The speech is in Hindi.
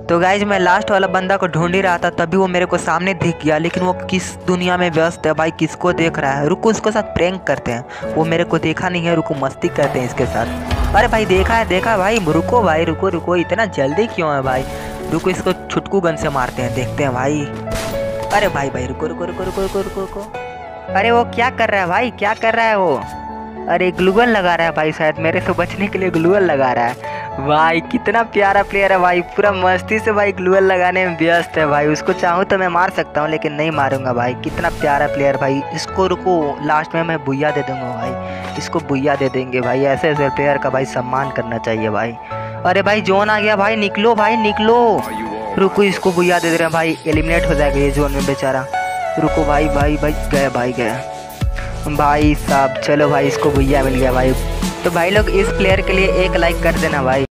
तो गाइज मैं लास्ट वाला बंदा को ढूंढ ही रहा था, तभी वो मेरे को सामने दिख गया। लेकिन वो किस दुनिया में व्यस्त है भाई, किसको देख रहा है। रुको उसके साथ प्रैंक करते हैं, वो मेरे को देखा नहीं है। रुको मस्ती करते हैं इसके साथ। अरे भाई देखा है भाई। रुको भाई, रुको रुको, इतना जल्दी क्यों है भाई। रुको इसको छुटकू गन से मारते हैं, देखते हैं भाई। अरे भाई भाई रुको रुको रुको रुको रुको रुको रुको। अरे वो क्या कर रहा है भाई, क्या कर रहा है वो। अरे ग्लूगन लगा रहा है भाई, शायद मेरे से बचने के लिए ग्लूगन लगा रहा है। भाई कितना प्यारा प्लेयर है भाई, पूरा मस्ती से भाई ग्लूगन लगाने में व्यस्त है भाई। उसको चाहूँ तो मैं मार सकता हूँ, लेकिन नहीं मारूंगा भाई। कितना प्यारा प्लेयर भाई। इसको रुको लास्ट में मैं बुया दे दूंगा भाई, इसको बुया दे देंगे भाई। ऐसे ऐसे प्लेयर का भाई सम्मान करना चाहिए भाई। अरे भाई जोन आ गया भाई, निकलो भाई निकलो। रुको इसको बुया दे दे रहे हैं भाई, एलिमिनेट हो जाएगा ये जोन में बेचारा। रुको भाई भाई भाई, गए भाई गए भाई साहब। चलो भाई इसको बुया मिल गया भाई। तो भाई लोग इस प्लेयर के लिए एक लाइक कर देना भाई।